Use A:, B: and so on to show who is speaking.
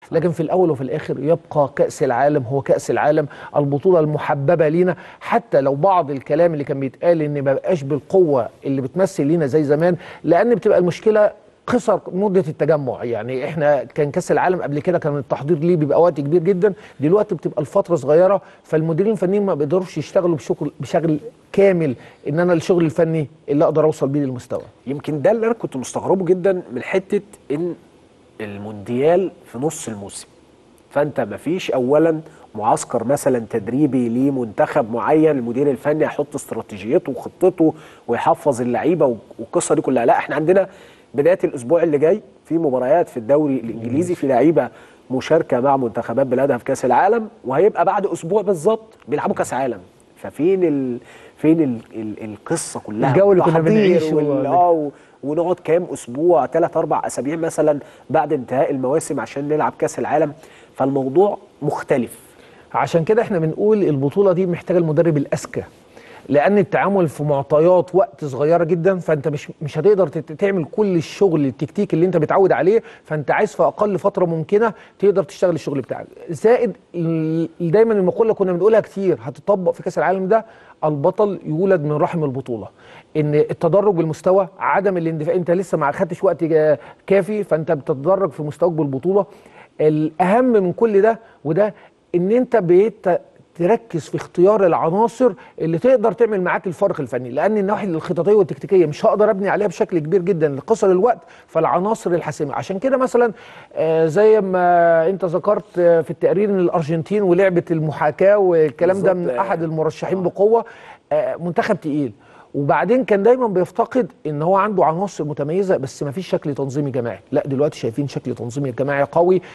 A: لكن في الاول وفي الاخر يبقى كاس العالم هو كاس العالم، البطوله المحببه لينا. حتى لو بعض الكلام اللي كان بيتقال ان ما بقاش بالقوه اللي بتمثل لينا زي زمان، لان بتبقى المشكله قصر مده التجمع. يعني احنا كان كاس العالم قبل كده كان التحضير ليه بيبقى وقت كبير جدا، دلوقتي بتبقى الفتره صغيره، فالمديرين الفنيين ما بيقدروش يشتغلوا بشغل كامل ان انا الشغل الفني اللي اقدر اوصل بيه للمستوى.
B: يمكن ده اللي انا كنت مستغربه جدا من حته ان المونديال في نص الموسم، فانت مفيش اولا معسكر مثلا تدريبي لمنتخب معين، المدير الفني هيحط استراتيجيته وخطته ويحفظ اللعيبه والقصه دي كلها. لا، احنا عندنا بدايه الاسبوع اللي جاي في مباريات في الدوري الانجليزي، في لعيبه مشاركه مع منتخبات بلادها في كاس العالم، وهيبقى بعد اسبوع بالظبط بيلعبوا كاس عالم. ففين القصه كلها،
A: الجو اللي كنا بنعيشه
B: ونقعد كام اسبوع، 3-4 اسابيع مثلا بعد انتهاء المواسم عشان نلعب كاس العالم. فالموضوع مختلف.
A: عشان كده احنا بنقول البطوله دي محتاجه المدرب الاذكى، لان التعامل في معطيات وقت صغيره جدا، فانت مش هتقدر تعمل كل الشغل التكتيكي اللي انت بتعود عليه، فانت عايز في اقل فتره ممكنه تقدر تشتغل الشغل بتاعك. زائد دايما المقوله كنا بنقولها كتير هتطبق في كاس العالم ده: البطل يولد من رحم البطوله. ان التدرج بالمستوى، عدم الاندفاع، انت لسه ما اخدتش وقت كافي فانت بتتدرج في مستواك بالبطوله. الاهم من كل ده وده ان انت بقيت تركز في اختيار العناصر اللي تقدر تعمل معاك الفرق الفني، لان النواحي الخططيه والتكتيكيه مش هقدر ابني عليها بشكل كبير جدا لقصر الوقت، فالعناصر الحاسمه. عشان كده مثلا زي ما انت ذكرت في التقرير ان الارجنتين ولعبه المحاكاه والكلام ده من احد المرشحين بقوه، منتخب تقيل. وبعدين كان دايما بيفتقد ان هو عنده عناصر متميزه بس ما فيش شكل تنظيمي جماعي. لا، دلوقتي شايفين شكل تنظيمي جماعي قوي.